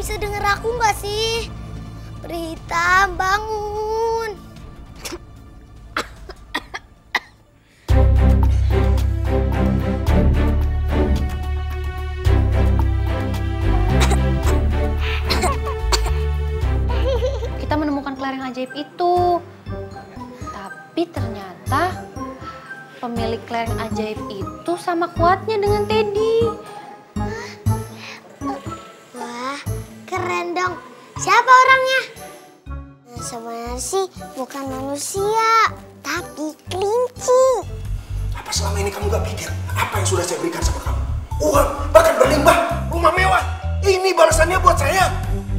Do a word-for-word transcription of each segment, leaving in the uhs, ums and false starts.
bisa denger aku nggak sih? Peri hitam, bangun. Kita menemukan kelereng ajaib itu. Tapi ternyata pemilik kelereng ajaib itu sama kuatnya dengan Teddy. Wah, keren dong. Siapa orangnya? Nah, sebenarnya sih bukan manusia, tapi kelinci. Apa selama ini kamu gak pikir apa yang sudah saya berikan sama kamu? Uang, bahkan berlimpah, rumah mewah. Ini balasannya buat saya.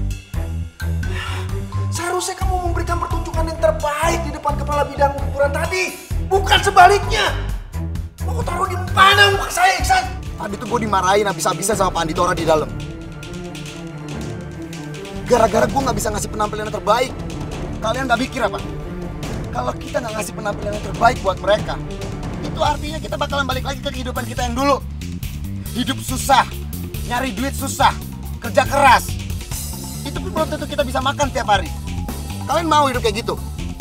Seharusnya kamu memberikan pertunjukan yang terbaik di depan kepala bidang kuburan tadi. Bukan sebaliknya. Mau taruh di mana muka saya, Iksan? Tadi tuh gue dimarahin habis-habisan sama Pak Anditora di dalam. Gara-gara gue gak bisa ngasih penampilan yang terbaik. Kalian gak mikir apa? Kalau kita gak ngasih penampilan yang terbaik buat mereka, itu artinya kita bakalan balik lagi ke kehidupan kita yang dulu. Hidup susah, nyari duit susah, kerja keras. Itu pun belum tentu kita bisa makan tiap hari. Kalian mau hidup kayak gitu?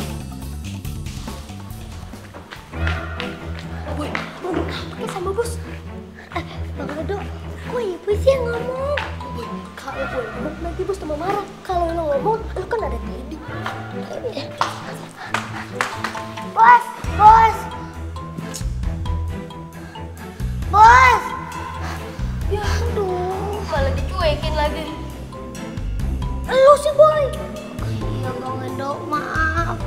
Boy, pakai sama bos. Eh, Bang Aldo, kok ibu sih yang ngomong? Boy, kalau gue ngomong nanti bos tambah marah. Kalau lo ngomong, lo kan ada Teddy. Bos, bos. Bos. Ya aduh, malah dicuekin lagi. Lu sih, Boy. Iya, Bang Aldo, maaf.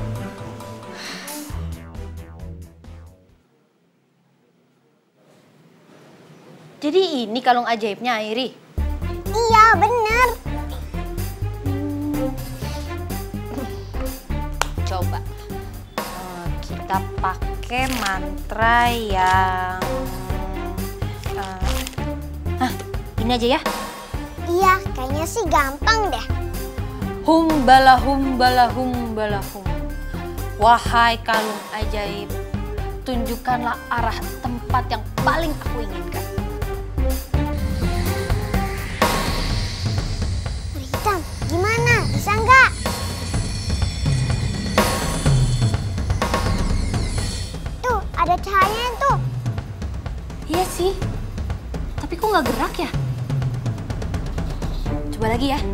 Jadi ini kalung ajaibnya Airi? Iya, bener. Coba uh, kita pakai mantra yang... Uh, hah, ini aja ya? Iya, kayaknya sih gampang deh. Hum bala hum bala hum bala hum. Wahai kalung ajaib, tunjukkanlah arah tempat yang paling aku inginkan. Peri hitam, gimana? Bisa nggak? Tuh, ada cahayanya tuh. Iya sih, tapi kok nggak gerak ya? Coba lagi ya.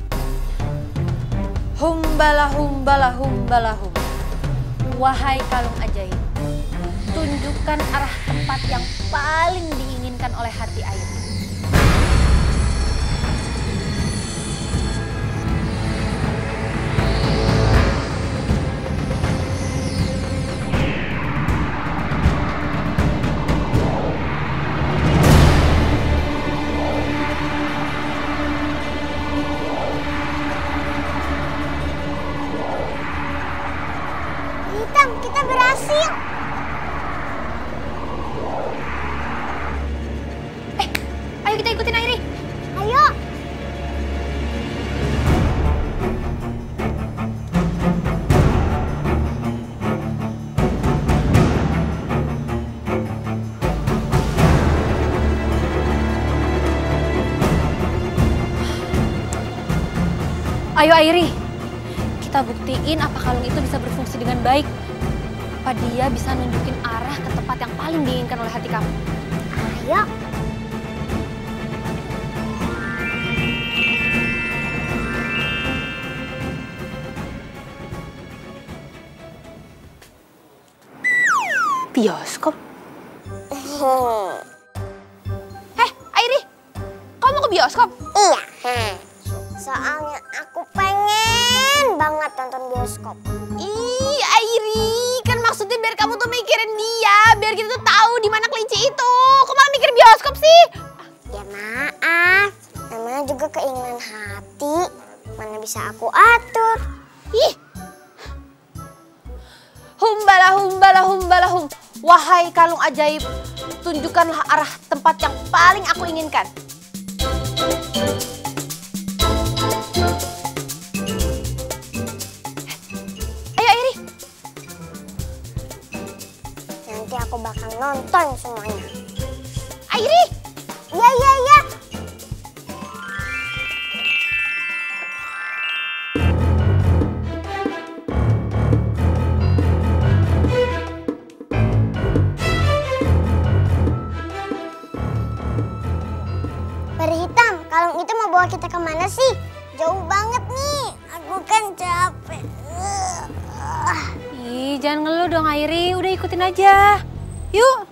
Hum bala hum bala hum bala hum. Wahai kalung ajaib, tunjukkan arah tempat yang paling diinginkan oleh hati Airi. Hitam, kita berhasil. Eh, ayo kita ikutin Airi. Ayo. Ayo Airi, kita buktiin apa kalung itu bisa berfungsi dengan baik. Apa dia bisa nunjukin arah ke tempat yang paling diinginkan oleh hati kamu. Ayo. Bioskop? Heh, Airi, kamu mau ke bioskop? Iya. Soalnya aku pengen banget nonton bioskop. Ih, Airi, kan maksudnya biar kamu tuh mikirin dia, biar kita tuh tahu di mana kelinci itu. Kok malah mikir bioskop sih? Ya maaf, namanya juga keinginan hati. Mana bisa aku atur? Ih. Humbala humbala humbala hum. Wahai kalung ajaib, tunjukkanlah arah tempat yang paling aku inginkan. Ayo Airi. Nanti aku bakal nonton semuanya. Airi. Iya, iya, iya. kita kemana sih? Jauh banget nih. Aku kan capek. Ih, jangan ngeluh dong Airi, udah ikutin aja. Yuk.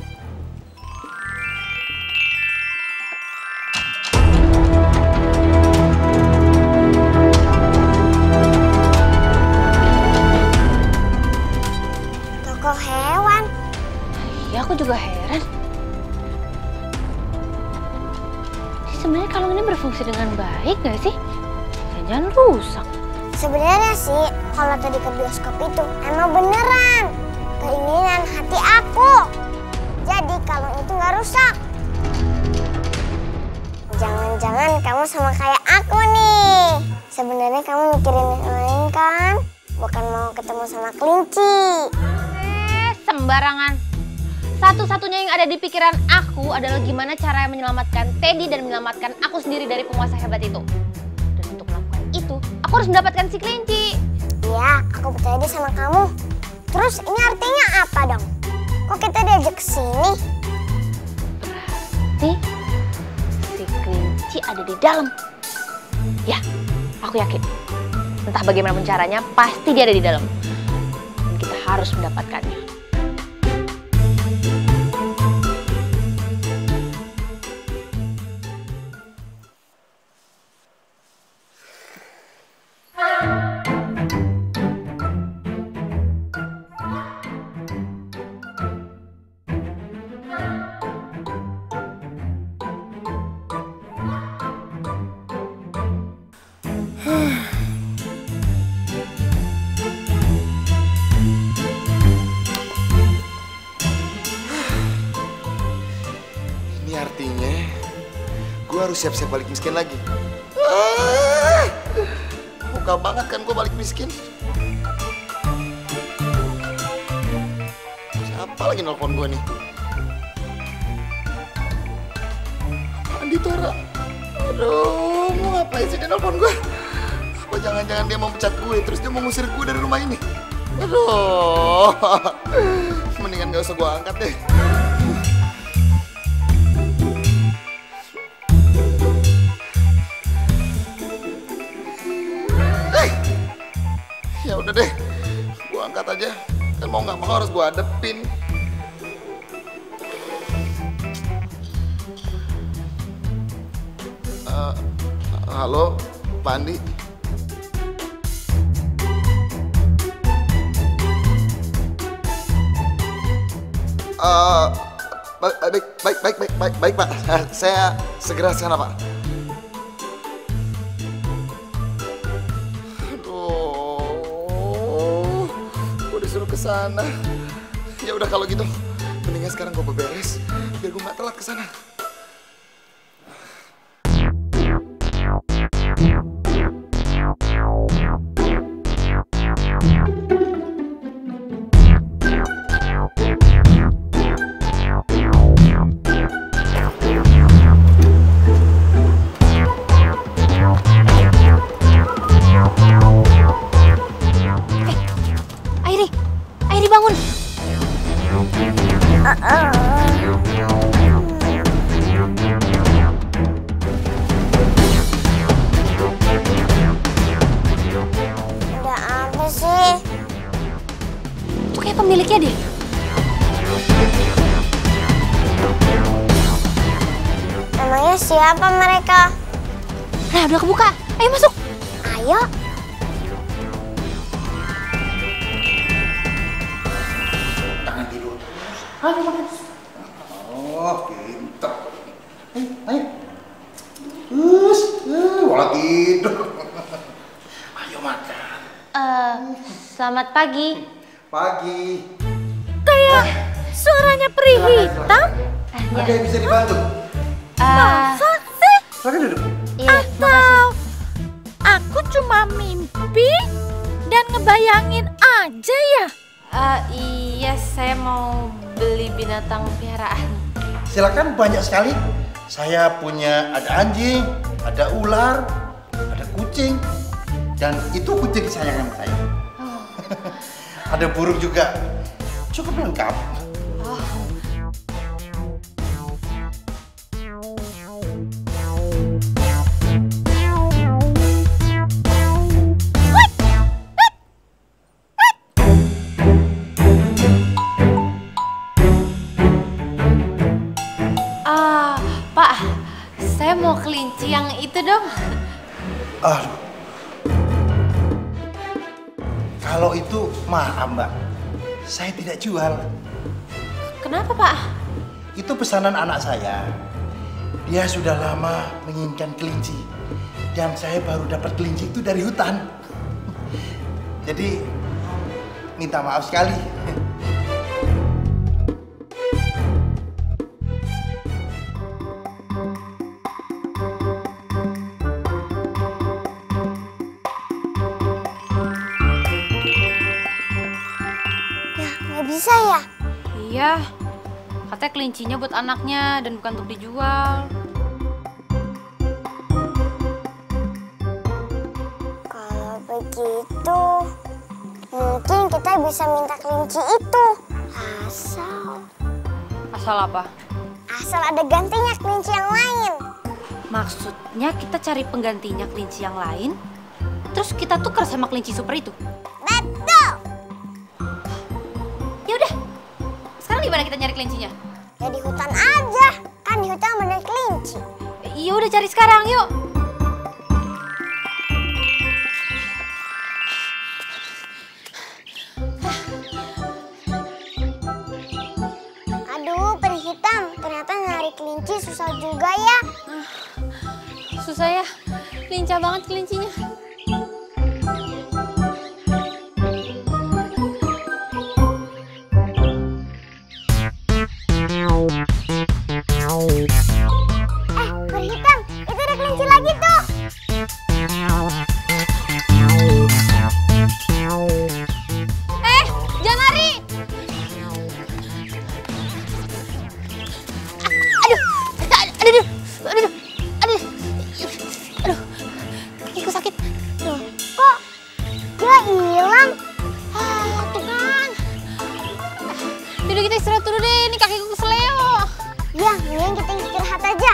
Toko hewan. Ya aku juga heran. Sebenarnya kalung ini berfungsi dengan baik gak sih? Jangan rusak. Sebenarnya sih, kalau tadi ke bioskop itu emang beneran keinginan hati aku. Jadi kalung itu nggak rusak. Jangan-jangan kamu sama kayak aku nih. Sebenarnya kamu mikirin yang lain kan? Bukan mau ketemu sama kelinci. Eh, sembarangan. Satu-satunya yang ada di pikiran aku adalah gimana cara menyelamatkan Teddy dan menyelamatkan aku sendiri dari penguasa hebat itu. Dan untuk melakukan itu, aku harus mendapatkan si kelinci. Iya, aku percaya deh sama kamu. Terus ini artinya apa dong? Kok kita diajak ke sini? Berarti si kelinci ada di dalam. Ya, aku yakin. Entah bagaimana caranya, pasti dia ada di dalam. Dan kita harus mendapatkannya. Ini artinya gue harus siap-siap balik miskin lagi. Ah, muka banget kan gue balik miskin. Siapa lagi nelfon gue nih? Andi Tora. Aduh, mau ngapain sih dia nelfon gue? Apa jangan-jangan dia mau pecat gue, terus dia mau ngusir gue dari rumah ini? Aduh, mendingan gak usah gue angkat deh. Ya udah deh, gue angkat aja. Kan mau nggak mau harus gue hadepin. Uh, halo, Pak Andi. Uh, baik, baik, baik, baik, baik, baik, baik, Pak. Saya segera sana, Pak. Suruh ke sana. Ya udah kalau gitu, mendingan sekarang gue beberes biar gue nggak telat ke sana. Pemiliknya deh. Emangnya siapa mereka? Nah, udah kebuka. Ayo masuk. Ayo. Tangan tidur. Ayo makan. Oh, pintar. Ayo, ayo. Us, uh, walau tidur. Ayo makan. Uh, selamat pagi. Pagi. Kayak eh. suaranya peri hitam. Eh, ada yang bisa dibantu? Uh, Masa sih? Silahkan duduk. Iya, Atau makasih. Aku cuma mimpi dan ngebayangin aja ya? Uh, iya, saya mau beli binatang piaraan. Silakan, banyak sekali. Saya punya ada anjing, ada ular, ada kucing, dan itu kucing kesayangan saya. Oh. Ada burung juga, cukup lengkap. Oh. Aduh. Kalau itu maaf Mbak, saya tidak jual. Kenapa Pak? Itu pesanan anak saya. Dia sudah lama menginginkan kelinci. Dan saya baru dapat kelinci itu dari hutan. Jadi, minta maaf sekali. Ya, nggak bisa ya? Iya, katanya kelincinya buat anaknya dan bukan untuk dijual. Kalau begitu, mungkin kita bisa minta kelinci itu. Asal, Asal apa? asal ada gantinya kelinci yang lain. Maksudnya kita cari penggantinya kelinci yang lain, terus kita tukar sama kelinci super itu. Betul. Ya udah, sekarang di mana kita nyari kelincinya? Ya di hutan aja, kan di hutan banyak kelinci. Iya udah cari sekarang, yuk. Aduh, peri hitam, ternyata nyari kelinci susah juga ya. Susah ya, lincah banget kelincinya. Eh, peri hitam, itu ada kelinci lagi tuh. Eh, jangan lari! Aduh, aduh, aduh, aduh, aduh, aduh, kakiku sakit. Loh, kok dia hilang? Ah, tuh kan. Yaudah kita istirahat dulu deh, ini kakiku keseleo. Ya, mending kita istirahat aja.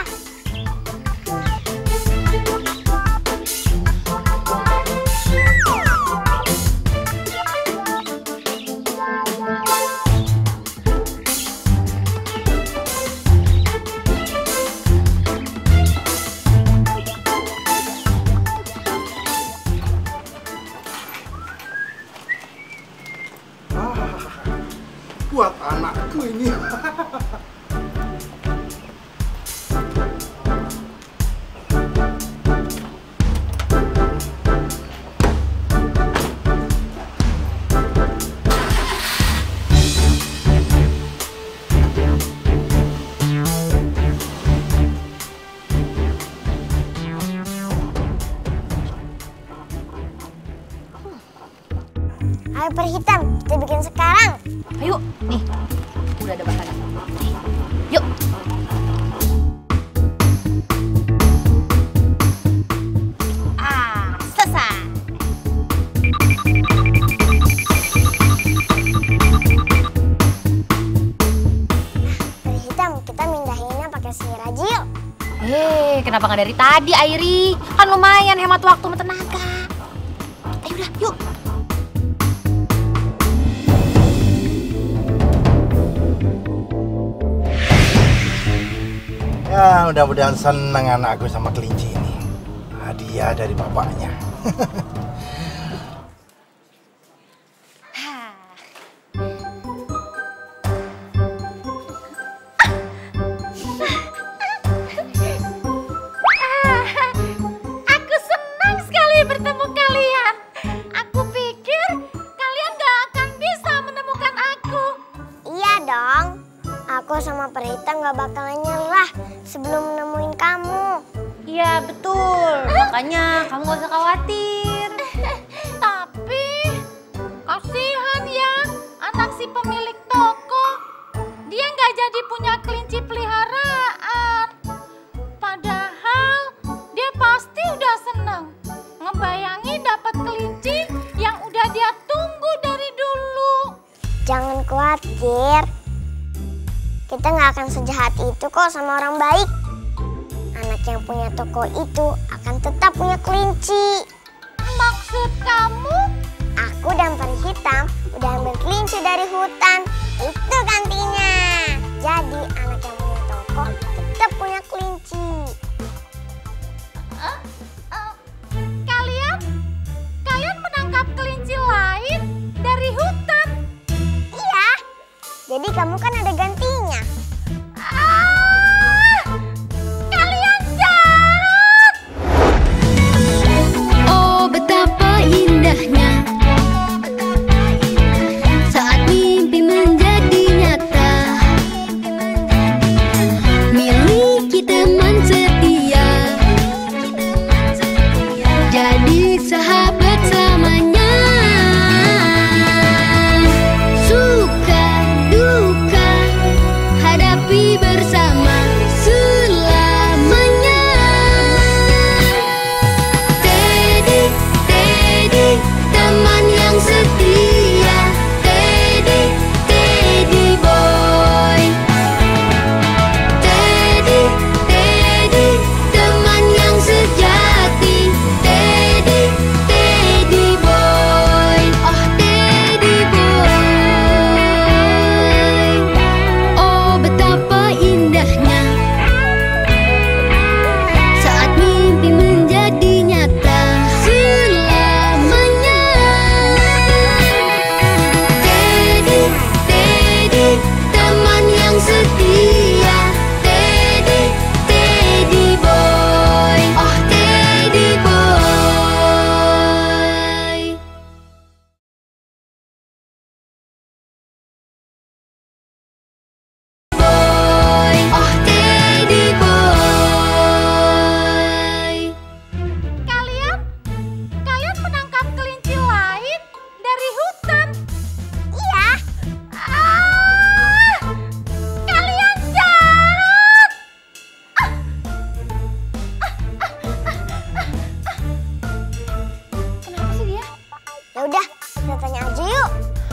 Buat anakku ini. Ayo peri hitam, kita bikin sekarang. Ayo, nih, udah ada bahannya. Nih, yuk. Ah, selesai. Peri hitam, kita mindahinnya pakai sihir aja yuk. Eh, kenapa nggak dari tadi, Airi? Kan lumayan hemat waktu sama tenaga. Ayo udah, yuk. Ya, mudah-mudahan senang anakku sama kelinci ini. Hadiah dari bapaknya. Aku senang sekali bertemu kalian. Aku pikir kalian gak akan bisa menemukan aku. Iya dong. Aku sama peri hitam gak bakalan nyerah sebelum nemuin kamu. Iya betul, makanya kamu gak usah khawatir. Tapi kasihan ya anak si pemilik toko. Dia nggak jadi punya kelinci peliharaan. Padahal dia pasti udah senang ngebayangin dapat kelinci yang udah dia tunggu dari dulu. Jangan khawatir. Kita nggak akan sejahat itu kok sama orang baik. Anak yang punya toko itu akan tetap punya kelinci. Maksud kamu? Aku dan peri hitam udah ambil kelinci dari hutan. Itu gantinya. Jadi anak yang punya toko tetap punya kelinci. Uh, uh, Jadi kamu kan ada gantinya. Ah, kalian jahat! Oh betapa indahnya saat mimpi menjadi nyata, miliki teman setia, jadi sahabat selamanya. Suka duka hadapi bersama selamanya. Teddy, Teddy, teman yang setia. Teddy, Teddy boy. Teddy, Teddy, teman yang sejati. Teddy, Teddy boy. Oh Teddy boy. Oh betapa indahnya saat mimpi menjadi nyata selamanya. Teddy, Teddy, teman yang setia. Teddy, Teddy boy. Oh Teddy boy. Boy, oh Teddy boy. Kalian, kalian menangkap kelinci lain dari hutan. Iya. Ah, kalian jahat! Kenapa sih dia? Ya udah, kita tanya aja yuk.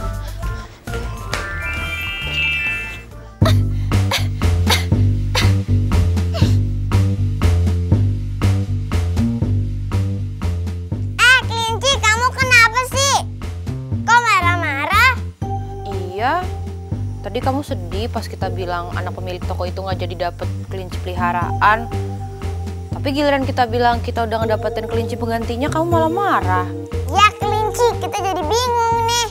Eh, kelinci, kamu kenapa sih? Kok marah-marah? Iya. Tadi kamu sedih pas kita bilang anak pemilik toko itu nggak jadi dapet kelinci peliharaan. Tapi giliran kita bilang kita udah ngedapetin kelinci penggantinya, kamu malah marah. Ya kelinci, kita jadi bingung nih.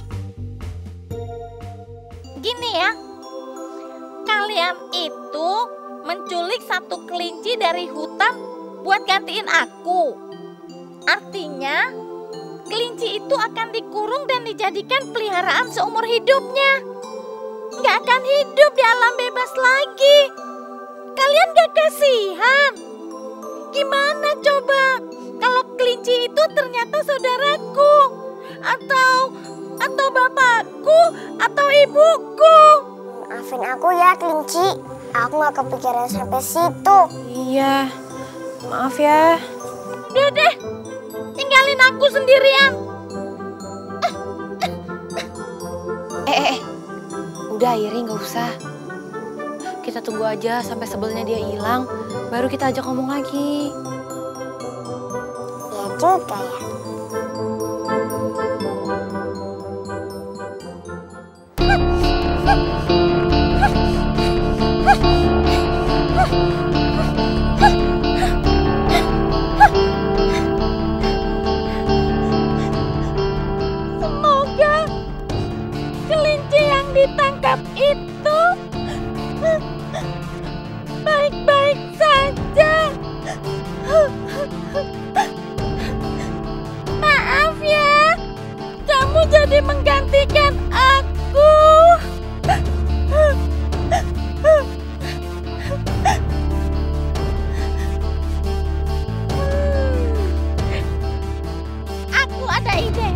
Gini ya, kalian itu menculik satu kelinci dari hutan buat gantiin aku. Artinya, kelinci itu akan dikurung dan dijadikan peliharaan seumur hidupnya. Nggak akan hidup di alam bebas lagi. Kalian gak kasihan? Gimana coba kalau kelinci itu ternyata saudaraku? Atau atau bapakku atau ibuku? Maafin aku ya kelinci, aku gak kepikiran sampai situ. Iya, maaf ya. Udah deh, tinggalin aku sendirian. Eh, eh, eh. Udah Iri, nggak usah. Kita tunggu aja sampai sebelnya dia hilang, baru kita ajak ngomong lagi. Ya juga ya. Semoga kelinci yang ditangkap itu baik-baik saja. Maaf ya, kamu jadi menggantikan aku. Aku ada ide.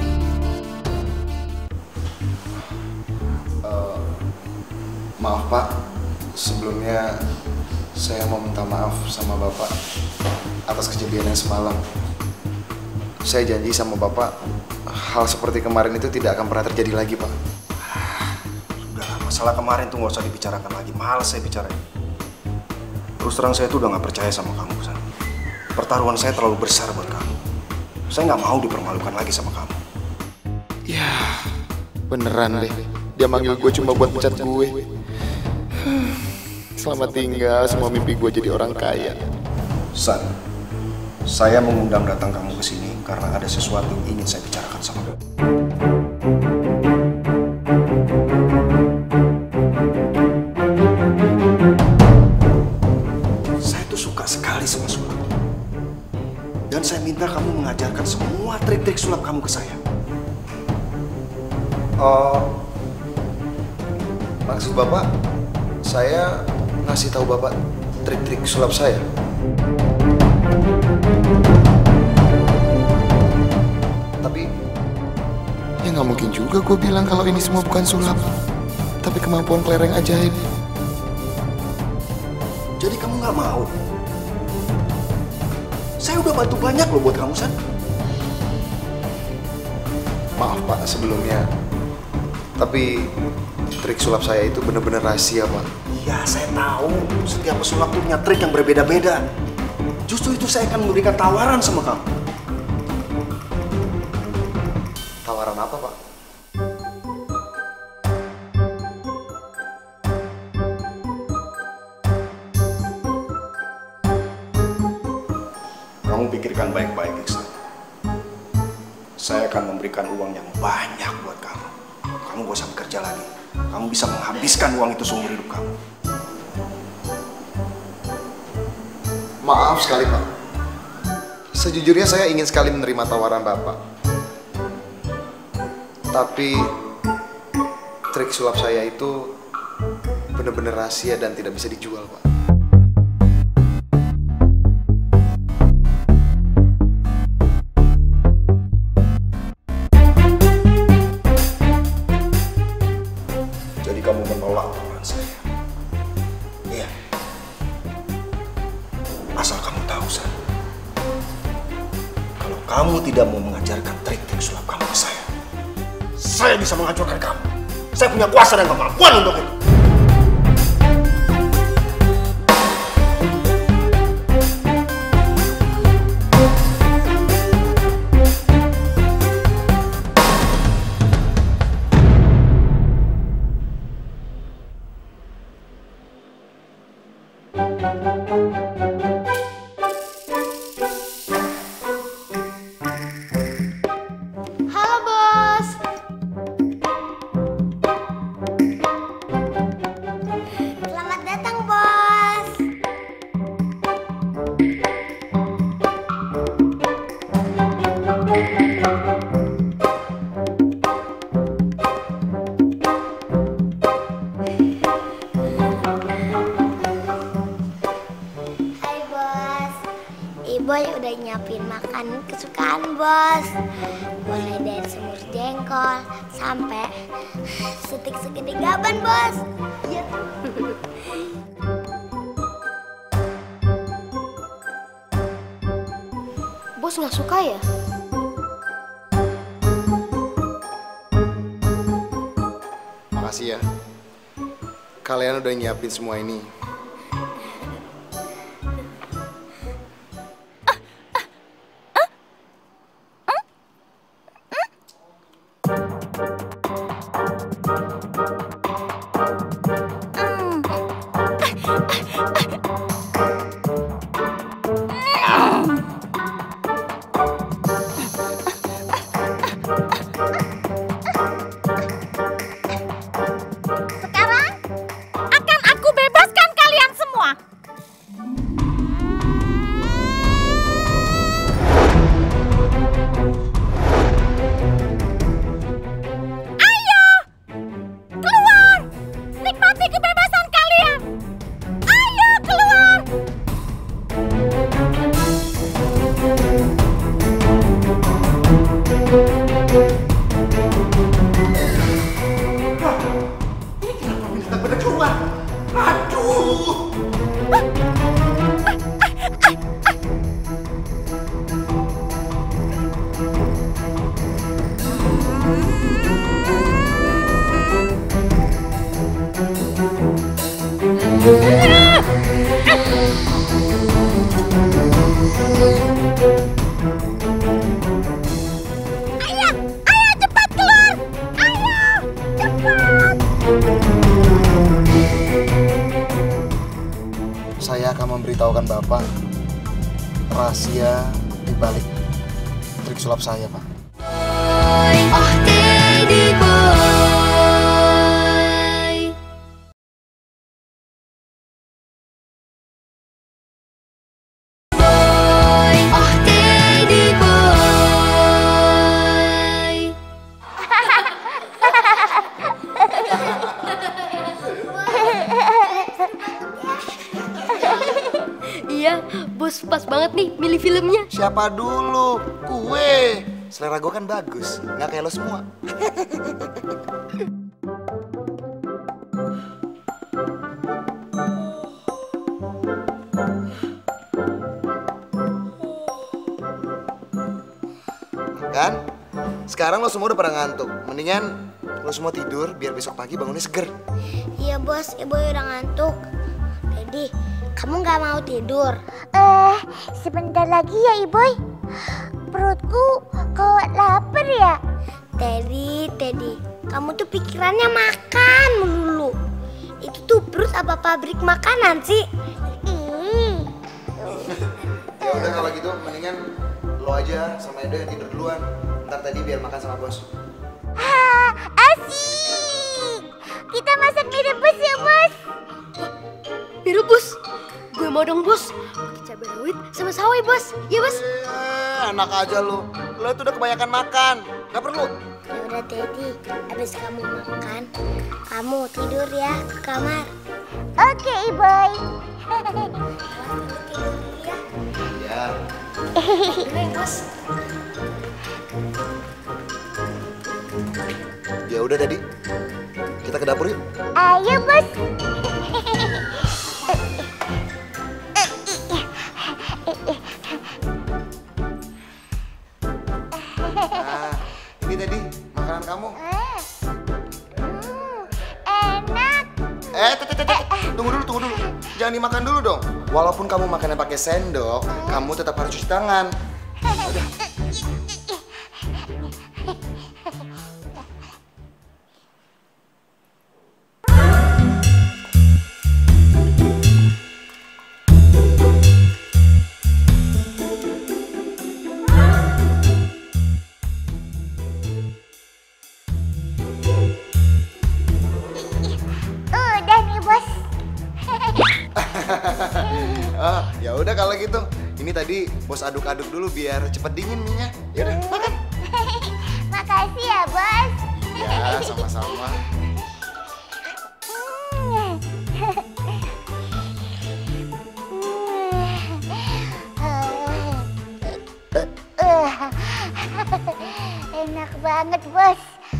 Eh, maaf Pak, sebelumnya saya mau minta maaf sama Bapak atas kejadian yang semalam. Saya janji sama Bapak, hal seperti kemarin itu tidak akan pernah terjadi lagi, Pak. Udah, masalah kemarin tuh nggak usah dibicarakan lagi. Males saya bicarain. Terus terang saya tuh udah nggak percaya sama kamu, San. Pertaruhan saya terlalu besar buat kamu. Saya nggak mau dipermalukan lagi sama kamu. Ya, beneran deh. Dia manggil gue cuma buat pecat gue. Selamat tinggal, semua mimpi gue jadi orang kaya. San, saya mengundang datang kamu ke sini karena ada sesuatu yang ingin saya bicarakan sama kamu. mengajarkan semua trik-trik sulap kamu ke saya. Oh, maksud Bapak, saya ngasih tahu Bapak trik-trik sulap saya? Tapi, Ya nggak mungkin juga gue bilang kalau ini semua bukan sulap, tapi kemampuan kelereng ajaib. jadi kamu nggak mau? Saya udah bantu banyak loh buat kamu, San. Maaf Pak sebelumnya, tapi trik sulap saya itu benar-benar rahasia Pak. Ya, saya tahu. Setiap pesulap tuh punya trik yang berbeda-beda. Justru itu saya akan memberikan tawaran sama kamu. Tawaran apa Pak? Kamu pikirkan baik-baik, Iksan. Saya akan memberikan uang yang banyak buat kamu. Kamu gak usah bekerja lagi. Kamu bisa menghabiskan uang itu seumur hidup kamu. Maaf sekali Pak. Sejujurnya saya ingin sekali menerima tawaran Bapak. Tapi trik sulap saya itu benar-benar rahasia dan tidak bisa dijual Pak. Jadi kamu menolak tawaran saya? Iya. Asal kamu tahu, San. Kalau kamu tidak mau mengajarkan trik-trik sulap kamu ke saya, saya bisa menghancurkan kamu. Saya punya kuasa dan kemampuan untuk itu. Halo bos. Selamat datang bos. Hai bos. Iboy udah nyiapin makanan kesukaan bos. Mulai dari semur jengkol sampai stik segede gaban bos. Iya. Bos nggak suka ya? Makasih ya. Kalian udah nyiapin semua ini. Sekarang akan aku bebaskan kalian semua. Ayo, keluar. Nikmati kebebasan kalian. Ayo keluar. Bener keluar. Aduh. Ayo, ayo cepat keluar. Ayo, cepat. Saya akan memberitahukan Bapak rahasia di balik trik sulap saya, Pak. Oh Teddy Boy. Boy, oh Teddy Boy. filmnya. Siapa dulu? Gue. Selera gue kan bagus, nggak kayak lo semua. Kan? Sekarang lo semua udah pada ngantuk. Mendingan lo semua tidur biar besok pagi bangunnya seger. Iya bos, ibu udah ngantuk. Teddy, kamu nggak mau tidur? Eh, sebentar lagi ya Iboy. Perutku kok lapar ya? Teddy, Teddy, kamu tuh pikirannya makan melulu. Itu tuh perut apa pabrik makanan sih? Ih. Ya udah kalau gitu mendingan lo aja sama Edo yang tidur duluan. Ntar tadi biar makan sama bos. Ha, asik. Kita masak mie rebus ya bos. Mie rebus? Gue mau dong bos. Pakai cabai rawit sama sawi bos. Ya bos. Eh, enak aja lo. Lo itu udah kebanyakan makan. Gak perlu. Ya udah Teddy, habis kamu makan, kamu tidur ya ke kamar. Oke Iboy. Ya. Bos. Ya udah tadi. Kita ke dapur yuk. Ayo bos. Nah, ini tadi makanan kamu. Hmm, enak. Eh, tete, tete, tunggu dulu, tunggu dulu. Jangan dimakan dulu dong. Walaupun kamu makannya pakai sendok, kamu tetap harus cuci tangan. Udah. Udah nih bos. Ah, ya udah kalau gitu. Ini tadi bos aduk-aduk dulu biar cepet dingin minyak. Ya udah, makan. Makasih ya bos. Ya, sama-sama. Enak banget bos.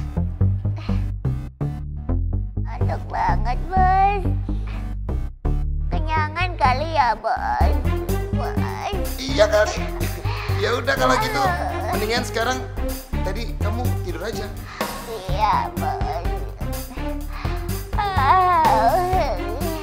Enak banget bos. Kenyangan kali ya bos. Bos. Iya kali. Ya udah kalau gitu, mendingan sekarang tadi kamu tidur aja. Iya bos. Ah.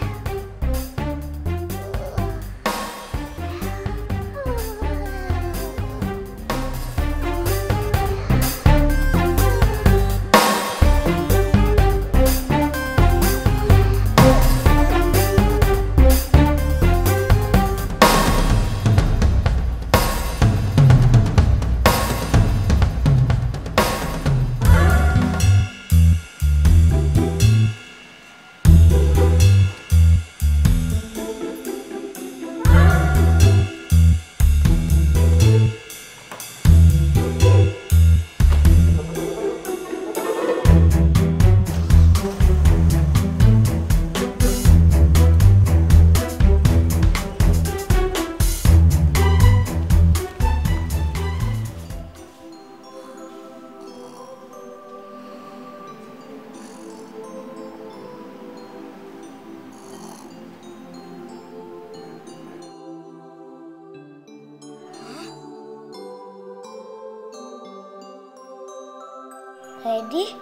Ready?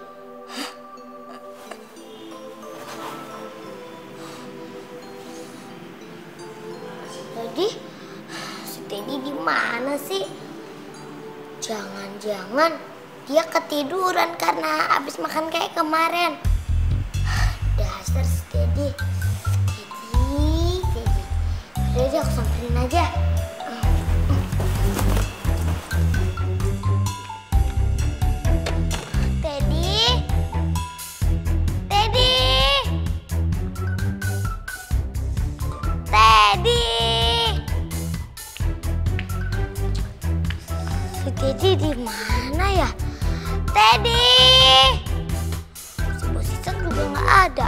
Ready? Si Teddy di mana sih? Jangan-jangan dia ketiduran karena habis makan kayak kemarin. Dasar si Teddy. Teddy, Teddy. Ready, aku samperin aja. Teddy di mana ya? Teddy! Si Bos Isan juga nggak ada.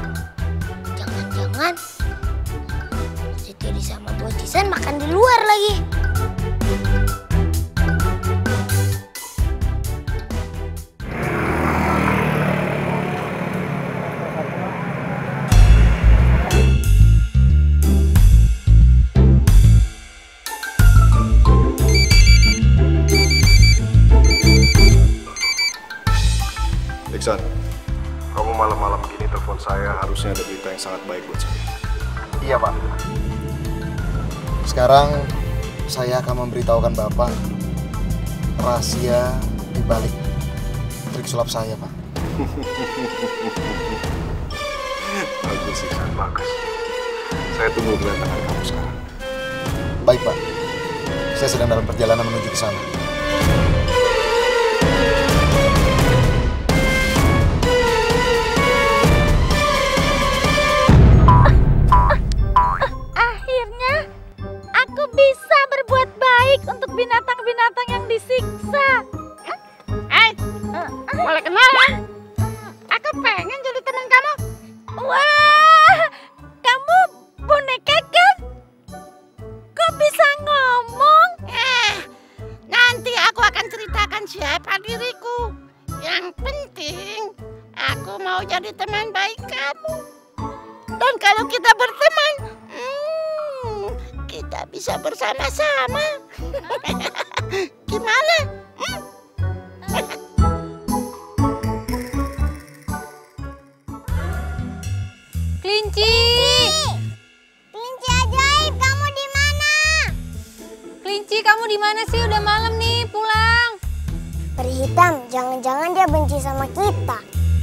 Jangan-jangan si Teddy sama Bos Isan makan di luar lagi. Iksan, kamu malam-malam begini telepon saya, harusnya ada berita yang sangat baik buat saya. Iya, Pak. Sekarang saya akan memberitahukan Bapak rahasia di balik trik sulap saya, Pak. Bagus, Iksan, bagus. Saya tunggu kedatangan kamu sekarang. Baik, Pak. Saya sedang dalam perjalanan menuju ke sana. Akhirnya aku bisa berbuat baik untuk binatang-binatang yang disiksa. Eh, boleh kenalan? Aku pengen jadi teman kamu. Wah, kamu boneka kan? Kok bisa ngomong? Eh, nanti aku akan ceritakan siapa diriku. Yang penting, aku mau jadi teman baik kamu. Dan kalau kita berteman, hmm, kita bisa bersama-sama. Gimana? Hmm? Kelinci! Kelinci ajaib, kamu di mana? Kelinci, kamu di mana sih? Udah malam nih, pulang. Peri hitam, jangan-jangan dia benci sama kita.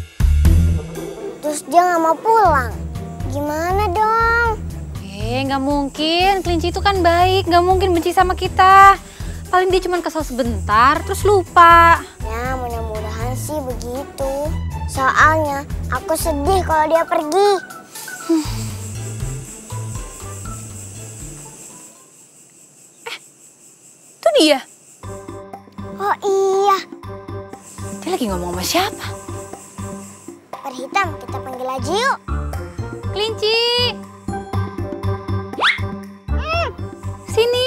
Terus dia nggak mau pulang. Gimana dong? Eh, nggak mungkin. Kelinci itu kan baik, nggak mungkin benci sama kita. Paling dia cuma kesel sebentar, terus lupa. Ya, mudah-mudahan sih begitu. Soalnya aku sedih kalau dia pergi. Eh, itu dia. Oh iya, Dia lagi ngomong sama siapa? Peri hitam, kita panggil aja yuk. Kelinci! Hmm, sini.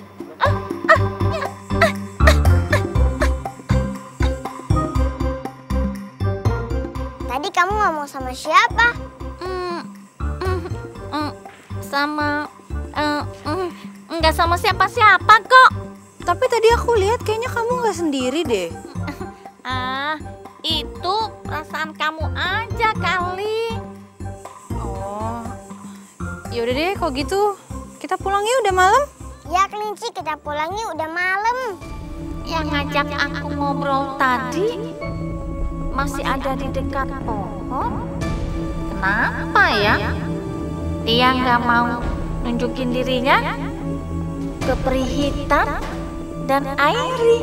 Tadi kamu ngomong sama siapa? Hmm, hmm, hmm, sama, eh, hmm, nggak sama siapa-siapa kok. Tapi tadi aku lihat kayaknya kamu nggak sendiri deh. Ah, itu perasaan kamu aja kali. Oh, yaudah deh kalau gitu kita pulang yuk, udah malam. Ya kelinci, kita pulang yuk, udah malam. Yang ngajak aku ngobrol tadi masih ada di dekat pohon. Kenapa ya? Dia nggak mau nunjukin dirinya ke peri hitam dan Airi.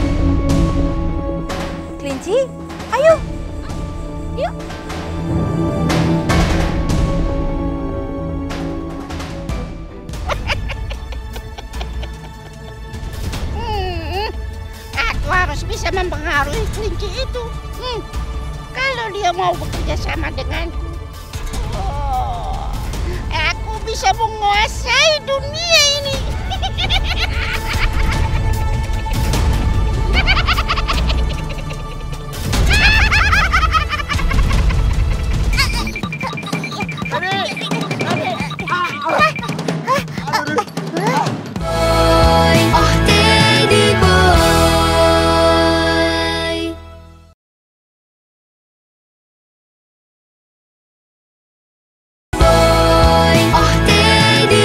Kelinci, ayo. Yuk. Hmm, aku harus bisa mempengaruhi kelinci itu. Hmm, kalau dia mau bekerja sama denganku, oh, aku bisa menguasai dunia ini. Oh Teddy boy. Boy, oh Teddy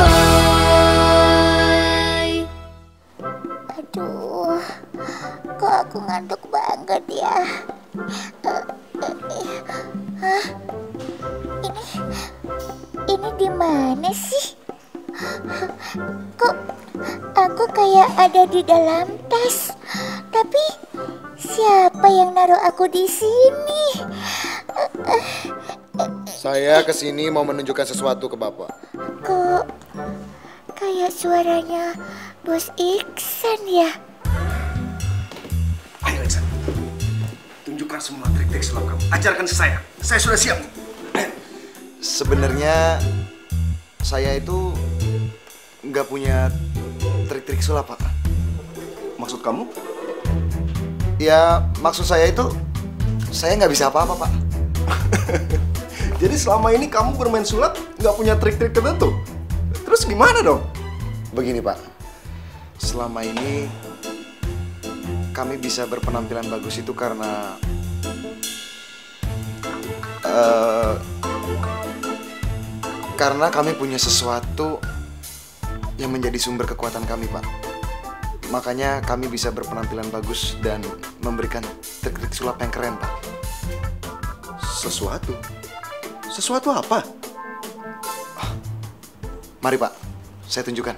boy. Aduh, kok aku ngantuk banget ya. Hah? Ini, ini di mana sih? Kok aku kayak ada di dalam tas? Tapi siapa yang naruh aku di sini? Saya kesini mau menunjukkan sesuatu ke Bapak. Kok kayak suaranya Bos Iksan ya? Ayo Iksan, tunjukkan semua trik-trik sulap kamu. Ajarkan ke saya, saya sudah siap. Ayo. Sebenarnya saya itu nggak punya trik-trik trik-trik sulap, Pak. Maksud kamu? Ya, maksud saya itu, saya nggak bisa apa-apa, Pak. Jadi selama ini kamu bermain sulap nggak punya trik-trik tertentu? Terus gimana dong? Begini, Pak. Selama ini kami bisa berpenampilan bagus itu karena uh, karena kami punya sesuatu yang menjadi sumber kekuatan kami, Pak. Makanya kami bisa berpenampilan bagus dan memberikan trik-trik sulap yang keren, Pak. Sesuatu? Sesuatu apa? Mari, Pak. Saya tunjukkan.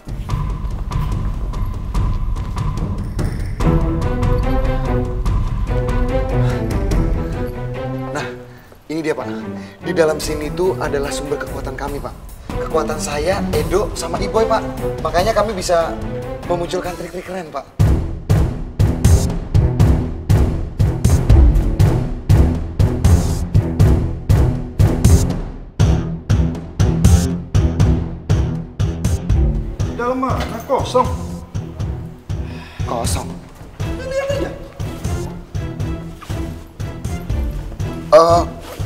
Nah, ini dia, Pak. Di dalam sini itu adalah sumber kekuatan kami, Pak. Kekuatan saya, Edo, sama Iboy, Pak. Makanya kami bisa memunculkan trik-trik keren, Pak. Di dalam mana? Kosong. Kosong. Lihat aja. Eh,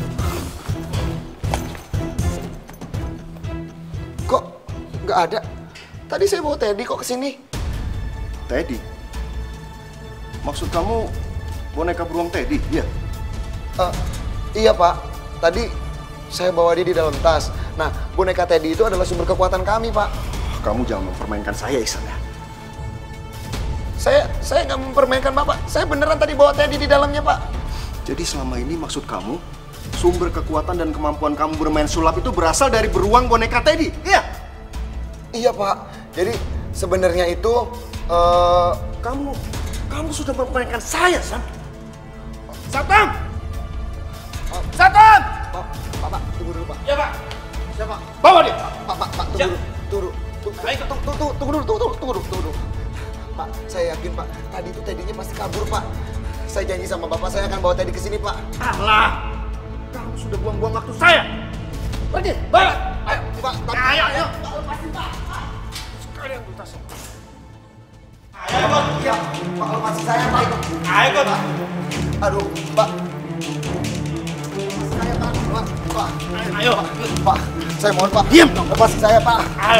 kok nggak ada? Tadi saya bawa Teddy kok kesini. Teddy? Maksud kamu boneka beruang Teddy? Iya? Uh, iya, Pak. Tadi saya bawa dia di dalam tas. Nah, boneka Teddy itu adalah sumber kekuatan kami, Pak. Kamu jangan mempermainkan saya, Ihsan, ya? Saya saya nggak mempermainkan Bapak. Saya beneran tadi bawa Teddy di dalamnya, Pak. Jadi selama ini maksud kamu, sumber kekuatan dan kemampuan kamu bermain sulap itu berasal dari beruang boneka Teddy? Iya? Iya, Pak. Jadi sebenarnya itu uh, Kamu, kamu sudah mempermainkan saya, Sam. Satam! Satam! Pak, Pak, Pak, tunggu dulu, Pak. Ya, Pak. Siapa? Bawa dia. Pak, Pak, Pak, tunggu dulu. Tunggu dulu. Tunggu, tunggu, tunggu, tunggu, tunggu dulu, tunggu dulu, tunggu dulu, tunggu dulu. Pak, saya yakin, Pak, tadi itu Teddy-nya pasti kabur, Pak. Saya janji sama Bapak, saya akan bawa Teddy ke sini, Pak. Alah! Kamu sudah buang-buang waktu saya. Pergi, balik. Ayo, Pak, Pak. Ayo, ayo. Pak, lepasin, Pak. Sekalian tuntasin. Ayo, Pak. Iya, Pak, lepasin saya, Pak. Ayo, Pak. Aduh, Pak. Lepasin saya, Pak. Pak, Pak. Ayo. Pak, saya mohon, Pak. Diam. Lepasin saya, Pak. Ayo.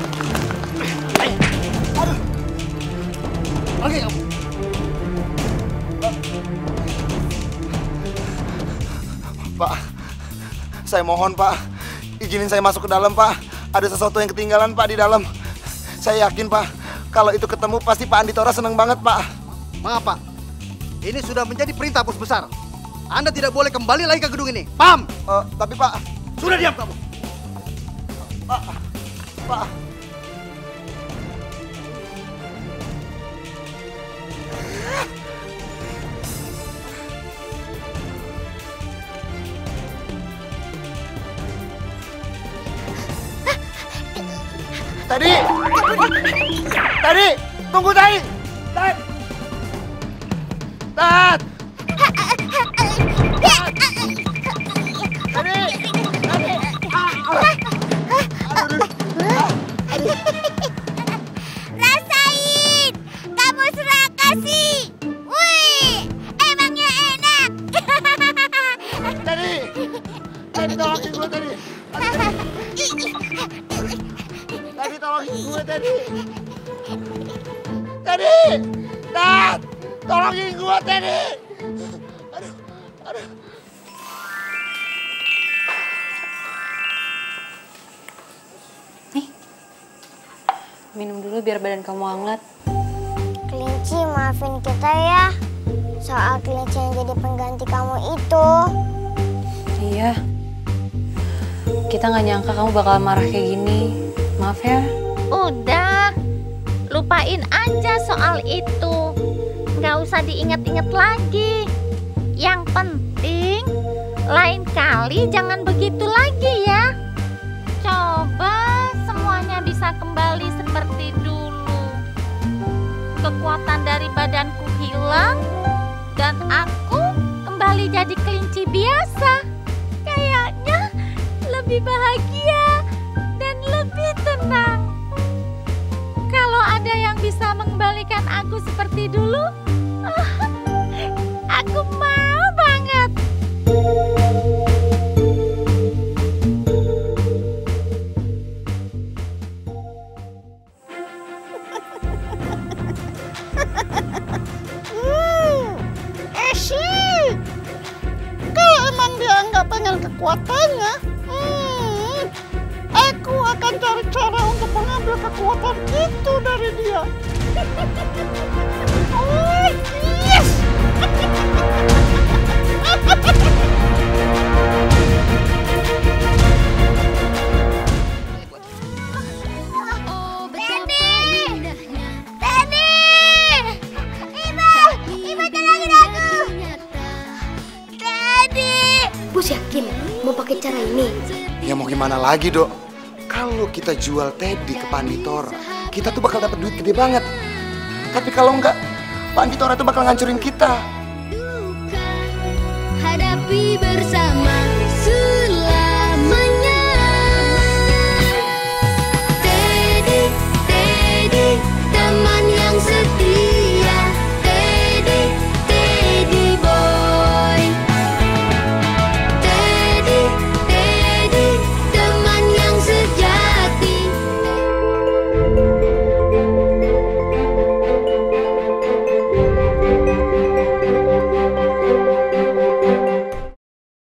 Aduh. Oke, kamu. Pak, saya mohon, Pak. Izinin saya masuk ke dalam, Pak. Ada sesuatu yang ketinggalan, Pak, di dalam. Saya yakin, Pak, kalau itu ketemu pasti Pak Andi Tora senang banget, Pak. Maaf, Pak. Ini sudah menjadi perintah bos besar. Anda tidak boleh kembali lagi ke gedung ini. Paham? Uh, tapi, Pak. Sudah diam kamu. Pak. Pak. Tadi, tadi, tunggu tadi, Tat, Tat, tadi, tadi, Rasain, kamu serah kasih. Wih, emangnya enak. tadi, tadi tolongin gue tadi. Tadi tolongin gue tadi. Tadi, Tat, tolongin gue tadi. Aduh, aduh. Nih, minum dulu biar badan kamu hangat. Kelinci, maafin kita ya. Soal kelinci yang jadi pengganti kamu itu. Iya. Kita nggak nyangka kamu bakal marah kayak gini. Maaf ya. Udah, lupain aja soal itu. Nggak usah diingat-ingat lagi. Yang penting, lain kali jangan begitu lagi ya. Coba semuanya bisa kembali seperti dulu. Kekuatan dari badanku hilang, dan aku kembali jadi kelinci biasa. Kayaknya lebih bahagia dan lebih tenang. Kalau ada yang bisa kembalikan aku seperti dulu? Aku mau banget. Esy, kalau emang dia nggak pengen kekuatannya, hmm, aku akan cari cara untuk mengambil kekuatan itu dari dia. Oh, yes! Bos yakin mau pakai cara ini? Ya mau gimana lagi, Dok? Kalau kita jual Teddy ke Panditora, kita tuh bakal dapat duit gede banget. Tapi kalau enggak, Panditora tuh bakal ngancurin kita. Hadapi bersama.